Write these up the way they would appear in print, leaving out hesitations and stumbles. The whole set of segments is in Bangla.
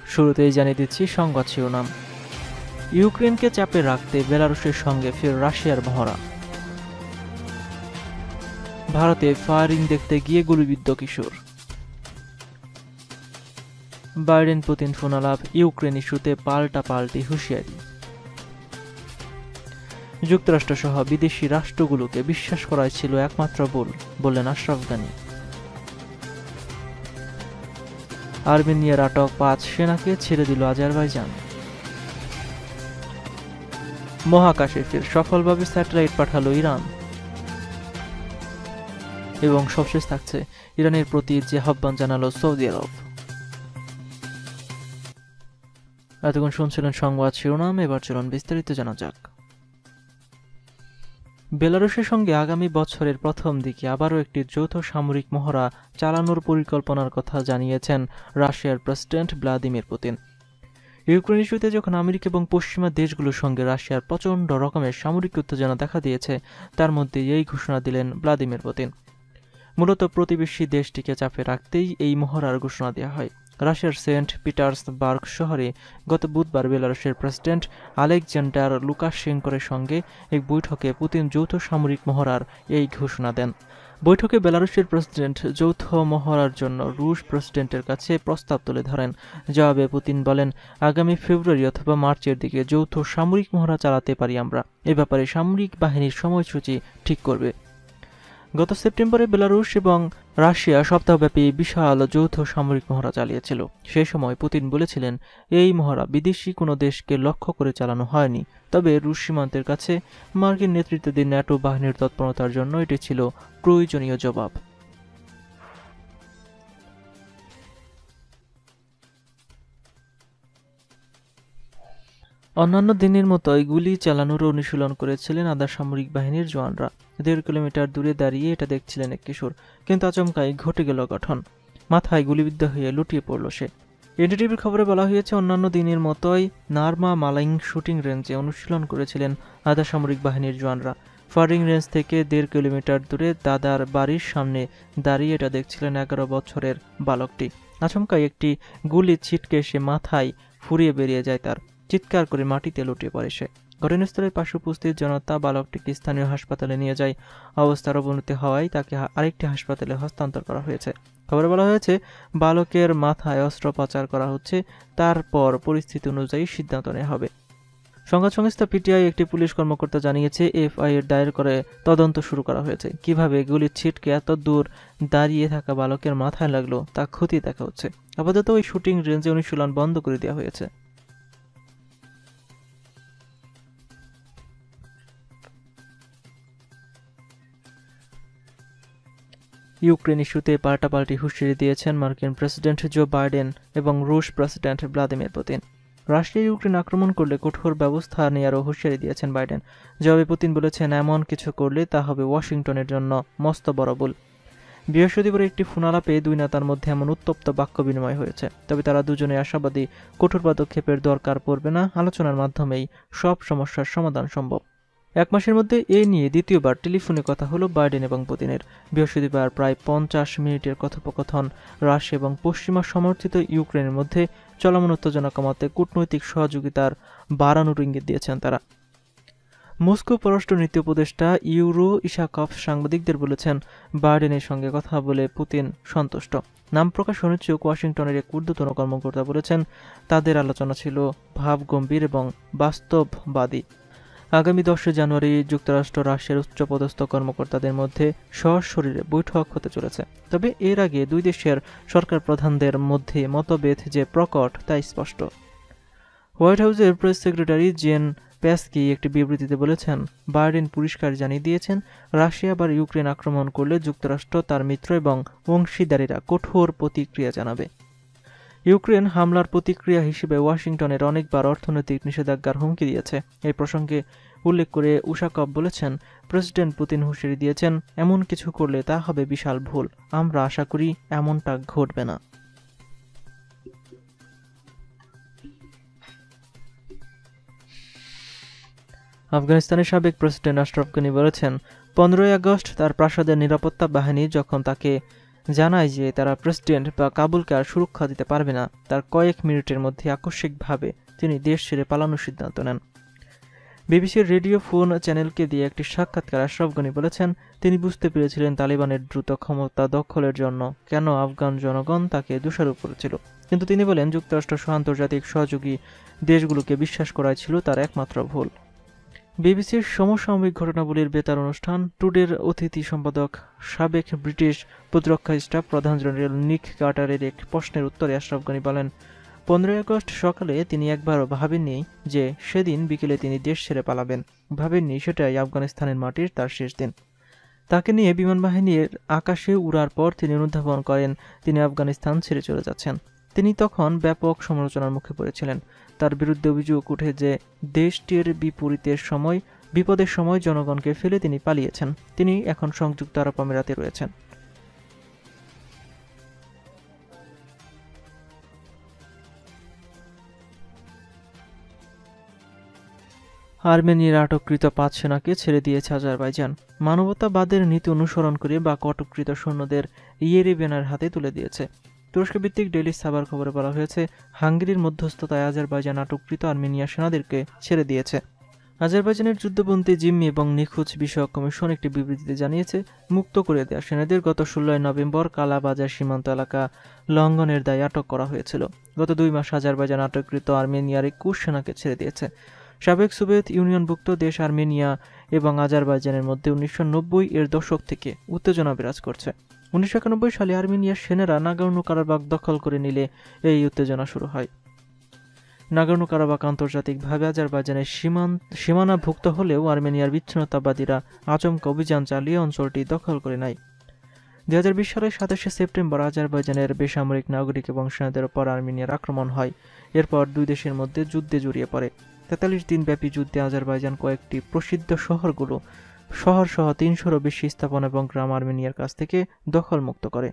শুরুতেই জানিয়ে দিচ্ছি সংবাদ শিরোনাম। ইউক্রেনকে চাপে রাখতে বেলারুশের সঙ্গে ফের রাশিয়ার মহড়া। ভারতে ফায়ারিং দেখতে গিয়ে গুলিবিদ্ধ কিশোর। বাইডেন পুতিন ফোনালাপ, ইউক্রেন ইস্যুতে পাল্টাপাল্টি হুঁশিয়ারি। যুক্তরাষ্ট্রসহ বিদেশি রাষ্ট্রগুলোকে বিশ্বাস করাই ছিল একমাত্র ভুল, বললেন আশরাফ গানি। আর্মেনিয়ার আটক 5 সেনাকে ছেড়ে দিল আজারবাইজান। মহাকাশে ফের সফলভাবে স্যাটেলাইট পাঠালো ইরান। এবং সবশেষ থাকছে ইরানের প্রতি যে আহ্বান জানালো সৌদি আরব। এতক্ষণ শুনছিলেন সংবাদ শিরোনাম, এবার চলুন বিস্তারিত জানা যাক। বেলারুশের সঙ্গে আগামী বছরের প্রথম দিকে আবারও একটি যৌথ সামরিক মহড়া চালানোর পরিকল্পনার কথা জানিয়েছেন রাশিয়ার প্রেসিডেন্ট ভ্লাদিমির পুতিন। ইউক্রেন ইস্যুতে যখন আমেরিকা এবং পশ্চিমা দেশগুলোর সঙ্গে রাশিয়ার প্রচণ্ড রকমের সামরিক উত্তেজনা দেখা দিয়েছে, তার মধ্যে এই ঘোষণা দিলেন ভ্লাদিমির পুতিন। মূলত প্রতিবেশী দেশটিকে চাপে রাখতেই এই মহড়ার ঘোষণা দেওয়া হয়। রাশিয়ার সেন্ট পিটার্সবার্গ শহরে গত বুধবার বেলারুশের প্রেসিডেন্ট আলেকজান্ডার লুকাশেঙ্কোর সঙ্গে এক বৈঠকে পুতিন যৌথ সামরিক মহড়ার এই ঘোষণা দেন। বৈঠকে বেলারুশের প্রেসিডেন্ট যৌথ মহড়ার জন্য রুশ প্রেসিডেন্টের কাছে প্রস্তাব তুলে ধরেন। জবাবে পুতিন বলেন, আগামী ফেব্রুয়ারি অথবা মার্চের দিকে যৌথ সামরিক মহড়া চালাতে পারি আমরা। এ ব্যাপারে সামরিক বাহিনীর সময়সূচি ঠিক করবে। গত সেপ্টেম্বরে বেলারুশ এবং রাশিয়া সপ্তাহব্যাপী বিশাল যৌথ সামরিক মহড়া চালিয়েছিল। সেই সময় পুতিন বলেছিলেন, এই মহড়া বিদেশি কোনো দেশকে লক্ষ্য করে চালানো হয়নি, তবে রুশ সীমান্তের কাছে মার্কিন নেতৃত্বাধীন ন্যাটো বাহিনীর তৎপরতার জন্য এটি ছিল প্রয়োজনীয় জবাব। অন্যান্য দিনের মতোই গুলি চালানোর অনুশীলন করেছিলেন আধা সামরিক বাহিনীর জওয়ানরা। 1.5 কিলোমিটার দূরে দাঁড়িয়ে এটা দেখছিলেন এক কিশোর, কিন্তু আচমকাই ঘটে গেল গঠন। মাথায় গুলিবিদ্ধ হয়ে লুটিয়ে পড়ল সে। এনডিটিভির খবরে বলা হয়েছে, অন্যান্য দিনের মতোই নারমা মালাইং শুটিং রেঞ্জে অনুশীলন করেছিলেন আধা সামরিক বাহিনীর জওয়ানরা। ফায়ারিং রেঞ্জ থেকে 1.5 কিলোমিটার দূরে দাদার বাড়ির সামনে দাঁড়িয়ে এটা দেখছিলেন 11 বছরের বালকটি। আচমকাই একটি গুলি ছিটকে সে মাথায় ফুরিয়ে বেরিয়ে যায় তার। চিৎকার করে মাটিতে লুটিয়ে পড়ে সে। ঘটনাস্থলের পাশে উপস্থিত জনতা বালকটিকে স্থানীয় হাসপাতালে নিয়ে যায়। অবস্থার অবনতি হওয়ায় তাকে আরেকটি হাসপাতালে হস্তান্তর করা হয়েছে। খবরে বলা হয়েছে, বালকের মাথায় অস্ত্রোপচার করা হচ্ছে, তারপর পরিস্থিতি অনুযায়ী সিদ্ধান্ত নেওয়া হবে। সংবাদ সংস্থা পিটিআই একটি পুলিশ কর্মকর্তা জানিয়েছে, এফআইআর দায়ের করে তদন্ত শুরু করা হয়েছে। কিভাবে গুলির ছিটকে এত দূর দাঁড়িয়ে থাকা বালকের মাথায় লাগলো তা খতিয়ে দেখা হচ্ছে। আপাতত ওই শুটিং রেঞ্জে অনুশীলন বন্ধ করে দেওয়া হয়েছে। ইউক্রেন ইস্যুতে পাল্টাপাল্টি হুঁশিয়ারি দিয়েছেন মার্কিন প্রেসিডেন্ট জো বাইডেন এবং রুশ প্রেসিডেন্ট ভ্লাদিমির পুতিন। রাশিয়া ইউক্রেন আক্রমণ করলে কঠোর ব্যবস্থা নেওয়ারও হুঁশিয়ারি দিয়েছেন বাইডেন। জবাবে পুতিন বলেছেন, এমন কিছু করলে তা হবে ওয়াশিংটনের জন্য মস্ত বড় ভুল। বৃহস্পতিবার একটি ফোনালাপে দুই নেতার মধ্যে এমন উত্তপ্ত বাক্য বিনিময় হয়েছে, তবে তারা দুজনে আশাবাদী কঠোর পদক্ষেপের দরকার পড়বে না। আলোচনার মাধ্যমেই সব সমস্যার সমাধান সম্ভব। 1 মাসের মধ্যে এ নিয়ে দ্বিতীয়বার টেলিফোনে কথা হলো বাইডেন এবং পুতিনের। বৃহস্পতিবার প্রায় 50 মিনিটের কথোপকথন রাশিয়া এবং পশ্চিমা সমর্থিত ইউক্রেনের মধ্যে চলমান উত্তেজনা কমাতে কূটনৈতিক সহযোগিতার বাড়ানোর ইঙ্গিত দিয়েছেন তারা। মস্কো পররাষ্ট্রনীতি উপদেষ্টা ইউরো ইশাকভ সাংবাদিকদের বলেছেন, বাইডেনের সঙ্গে কথা বলে পুতিন সন্তুষ্ট। নাম প্রকাশ অনিচ্ছুক ওয়াশিংটনের এক ঊর্ধ্বতন কর্মকর্তা বলেছেন, তাদের আলোচনা ছিল ভাবগম্ভীর এবং বাস্তববাদী। আগামী 10 জানুয়ারি যুক্তরাষ্ট্র রাশিয়ার উচ্চপদস্থ কর্মকর্তাদের মধ্যে সশরীরে বৈঠক হতে চলেছে। তবে এর আগে দুই দেশের সরকার প্রধানদের মধ্যে মতভেদ যে প্রকট তা স্পষ্ট। হোয়াইট হাউসের প্রেস সেক্রেটারি জেন প্যাসকি একটি বিবৃতিতে বলেছেন, বাইডেন পরিষ্কার জানিয়ে দিয়েছেন, রাশিয়া আবার ইউক্রেন আক্রমণ করলে যুক্তরাষ্ট্র, তার মিত্র এবং অংশীদারেরা কঠোর প্রতিক্রিয়া জানাবে। ইউক্রেন হামলার প্রতিক্রিয়া হিসেবে ওয়াশিংটনের অনেকবার অর্থনৈতিক নিষেধাজ্ঞার হুমকি দিয়েছে। এই প্রসঙ্গে উল্লেখ করে উশাকভ বলেছেন, প্রেসিডেন্ট পুতিন হুঁশিয়ারি দিয়েছেন, এমন কিছু করলে তা হবে বিশাল ভুল। আমরা আশা করি এমনটা ঘটবে না। আফগানিস্তানের সাবেক প্রেসিডেন্ট আশরাফ গানি বলেছেন, 15ই আগস্ট তার প্রাসাদের নিরাপত্তা বাহিনী যখন তাকে জানায় যে তারা প্রেসিডেন্ট বা কাবুলকে আর সুরক্ষা দিতে পারবে না। তার কয়েক মিনিটের মধ্যে আকস্মিকভাবে তিনি দেশ ছেড়ে পালানোর সিদ্ধান্ত নেন। বিবিসির রেডিও ফোন চ্যানেলকে দিয়ে একটি সাক্ষাৎকার আশরাফ গনি বলেছেন, তিনি বুঝতে পেরেছিলেন তালিবানের দ্রুত ক্ষমতা দখলের জন্য কেন আফগান জনগণ তাকে দোষারোপ করেছিল। কিন্তু তিনি বলেন, যুক্তরাষ্ট্র সহ আন্তর্জাতিক সহযোগী দেশগুলোকে বিশ্বাস করাই ছিল তার একমাত্র ভুল। বিবিসির সমসাময়িক ঘটনাবলীর বেতার অনুষ্ঠান টুডের অতিথি সম্পাদক সাবেক ব্রিটিশ প্রতিরক্ষা স্টাফ প্রধান জেনারেল নিক কার্টারের এক প্রশ্নের উত্তরে আশরাফ গনি বলেন, 15 আগস্ট সকালে তিনি একবারও ভাবেননি যে সেদিন বিকেলে তিনি দেশ ছেড়ে পালাবেন। ভাবেননি সেটাই আফগানিস্তানের মাটির তার শেষ দিন। তাকে নিয়ে বিমান বাহিনীর আকাশে উড়ার পর তিনি অনুধাবন করেন তিনি আফগানিস্তান ছেড়ে চলে যাচ্ছেন। তিনি তখন ব্যাপক সমালোচনার মুখে পড়েছিলেন। তার বিরুদ্ধে অভিযোগ উঠে যে দেশটির বিপদের সময় জনগণকে ফেলে তিনি পালিয়েছেন। তিনি এখন সংযুক্ত আরব আমিরাতে রয়েছেন। আর্মেনিয়ার আটককৃত 5 সেনাকে ছেড়ে দিয়েছে আজারবাইজান। মানবতাবাদের নীতি অনুসরণ করে বা আটককৃত সৈন্যদের ইয়েরেভেনের হাতে তুলে দিয়েছে। তুরস্ক ভিত্তিক ডেইলি সাবার খবরে বলা হয়েছে, হাঙ্গেরির মধ্যস্থতায় আজারবাইজান আটককৃত আর্মেনিয়া সেনাদেরকে ছেড়ে দিয়েছে। আজারবাইজানের যুদ্ধবন্দী জিম্মি এবং নিখোঁজ বিষয়ক কমিশন একটি বিবৃতিতে জানিয়েছে, মুক্ত করে দেওয়া সেনাদের গত 16 নভেম্বর কালাবাজার সীমান্ত এলাকা লঙ্ঘনের দায়ে আটক করা হয়েছিল। গত 2 মাস আজারবাইজান আটককৃত আর্মেনিয়ার 21 সেনাকে ছেড়ে দিয়েছে। সাবেক সোভিয়েত ইউনিয়নভুক্ত দেশ আর্মেনিয়া এবং আজারবাইজানের মধ্যে 1990 এর দশক থেকে উত্তেজনা বিরাজ করছে। 1991 সালে আর্মেনিয়ার সেনারা নাগর্নো কারাবাখ দখল করে নিলে এই উত্তেজনা শুরু হয়। নাগর্নো কারাবাখ আন্তর্জাতিকভাবে আজারবাইজানের সীমানাভুক্ত হলেও আর্মেনিয়ার বিচ্ছিন্নতাবাদীরা আচমকা অভিযান চালিয়ে অঞ্চলটি দখল করে নেয়। 2020 সালের 27 সেপ্টেম্বর আজারবাইজানের বেসামরিক নাগরিক এবং সেনাদের উপর আর্মেনিয়ার আক্রমণ হয়। এরপর দুই দেশের মধ্যে যুদ্ধে জড়িয়ে পড়ে। 43 দিনব্যাপী যুদ্ধে আজারবাইজান কয়েকটি প্রসিদ্ধ শহর সহ 300-রও বেশি স্থাপনা এবং গ্রাম আর্মেনিয়ার কাছ থেকে দখলমুক্ত করে।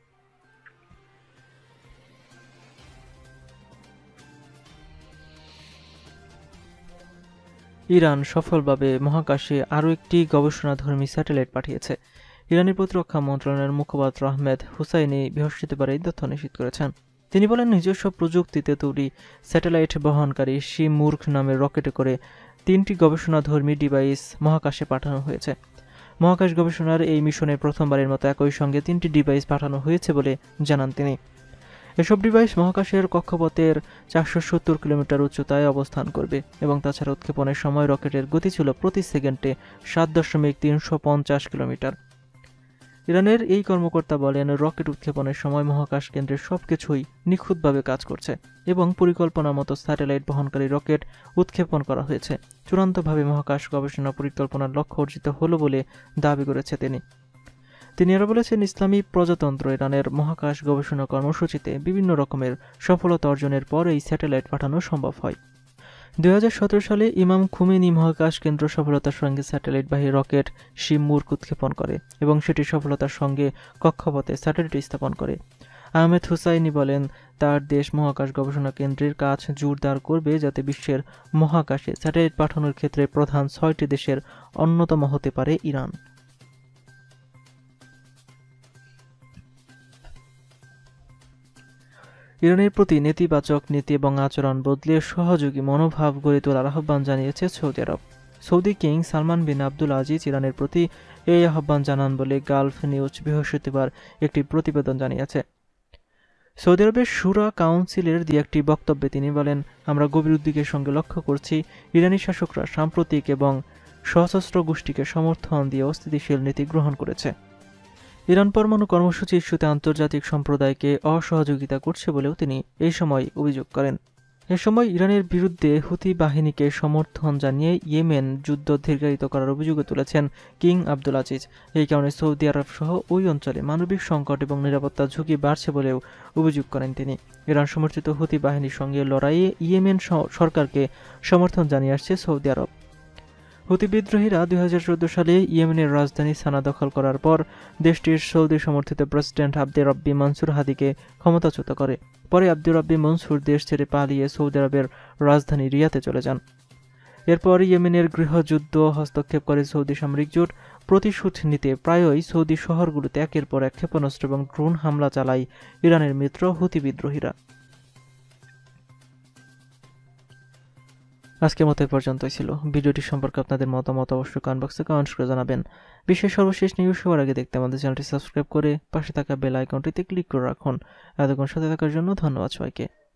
ইরান সফলভাবে মহাকাশে আরও একটি গবেষণাধর্মী স্যাটেলাইট পাঠিয়েছে। ইরানের প্রতিরক্ষা মন্ত্রণালয়ের মুখপাত্র আহমেদ হুসাইনি বৃহস্পতিবার এই তথ্য নিশ্চিত করেছেন। তিনি বলেন, নিজস্ব প্রযুক্তিতে তৈরি স্যাটেলাইট বহনকারী শিমুর্খ নামের রকেটে করে 3টি গবেষণাধর্মী ডিভাইস মহাকাশে পাঠানো হয়েছে। মহাকাশ গবেষণার এই মিশনে প্রথমবারের মতো একই সঙ্গে 3টি ডিভাইস পাঠানো হয়েছে বলে জানান তিনি। এসব ডিভাইস মহাকাশের কক্ষপথের 470 কিলোমিটার উচ্চতায় অবস্থান করবে এবং তাছাড়া উৎক্ষেপণের সময় রকেটের গতি ছিল প্রতি সেকেন্ডে 7.350 কিলোমিটার। ইরানের এই কর্মকর্তা বলেন, রকেট উৎক্ষেপণের সময় মহাকাশ কেন্দ্রের সবকিছুই নিখুঁতভাবে কাজ করছে এবং পরিকল্পনা মতো স্যাটেলাইট বহনকারী রকেট উৎক্ষেপণ করা হয়েছে। চূড়ান্তভাবে মহাকাশ গবেষণা পরিকল্পনার লক্ষ্য অর্জিত হলো বলে দাবি করেছে তিনি আরও বলেছেন, ইসলামী প্রজাতন্ত্র ইরানের মহাকাশ গবেষণা কর্মসূচিতে বিভিন্ন রকমের সফলতা অর্জনের পর এই স্যাটেলাইট পাঠানো সম্ভব হয়। 2017 সালে ইমাম খুমেনি মহাকাশ কেন্দ্র সফলতার সঙ্গে স্যাটেলাইটবাহী রকেট শিমুর্খ উৎক্ষেপণ করে এবং সেটি সফলতার সঙ্গে কক্ষপথে স্যাটেলাইট স্থাপন করে। আহমেদ হুসাইনি বলেন, তার দেশ মহাকাশ গবেষণা কেন্দ্রের কাজ জোরদার করবে যাতে বিশ্বের মহাকাশে স্যাটেলাইট পাঠানোর ক্ষেত্রে প্রধান 6টি দেশের অন্যতম হতে পারে ইরান। ইরানের প্রতি নেতিবাচক নীতি এবং আচরণ বদলে সহযোগী মনোভাব গড়ে তোলার আহ্বান জানিয়েছে সৌদি আরব। Saudi king Salman bin Abdul Aziz ইরানের প্রতি এই আহ্বান জানান বলে গালফ নিউজ বৃহস্পতিবার একটি প্রতিবেদন জানিয়েছে। সৌদি আরবের শুরা কাউন্সিলের দিয়ে একটি বক্তব্যে তিনি বলেন, আমরা গভীর উদ্বেগের সঙ্গে লক্ষ্য করছি ইরানি শাসকরা সাম্প্রতিক এবং সশস্ত্র গোষ্ঠীকে সমর্থন দিয়ে অস্থিতিশীল নীতি গ্রহণ করেছে। ইরান পরমাণু কর্মসূচি ইস্যুতে আন্তর্জাতিক সম্প্রদায়কে অসহযোগিতা করছে বলেও তিনি এই সময় অভিযোগ করেন। এ সময় ইরানের বিরুদ্ধে হুতি বাহিনীকে সমর্থন জানিয়ে ইয়েমেন যুদ্ধ দীর্ঘায়িত করার অভিযোগও তুলেছেন কিং আব্দুল আজিজ। এই কারণে সৌদি আরব সহ ওই অঞ্চলে মানবিক সংকট এবং নিরাপত্তার ঝুঁকি বাড়ছে বলেও অভিযোগ করেন তিনি। ইরান সমর্থিত হুতি বাহিনীর সঙ্গে লড়াইয়ে ইয়েমেন সরকারকে সমর্থন জানিয়ে আসছে সৌদি আরব। হুতি বিদ্রোহীরা 2014 সালে ইয়েমেনের রাজধানী সানা দখল করার পর দেশটির সৌদি সমর্থিত প্রেসিডেন্ট আব্দে রব্বি মনসুর হাদিকে ক্ষমতাচ্যুত করে। পরে আব্দে রব্বি মনসুর দেশ ছেড়ে পালিয়ে সৌদি আরবের রাজধানী রিয়াদে চলে যান। এরপর ইয়েমেনের গৃহযুদ্ধ হস্তক্ষেপ করে সৌদি সামরিক জোট প্রতিশোধ নিতে প্রায়ই সৌদি শহরগুলোতে একের পর এক ক্ষেপণাস্ত্র এবং ড্রোন হামলা চালায় ইরানের মিত্র হুতি বিদ্রোহীরা। আজকের মতো পর্যন্তই ছিল। ভিডিওটি সম্পর্কে আপনাদের মতামত অবশ্যই কমেন্ট বক্সে কমেন্ট করে জানাবেন। বিশ্বের সর্বশেষ নিউজ সবার আগে দেখতে আমাদের চ্যানেলটি সাবস্ক্রাইব করে পাশে থাকা বেল আইকনটিতে ক্লিক করে রাখুন। এতক্ষণ সাথে থাকার জন্য ধন্যবাদ সবাইকে।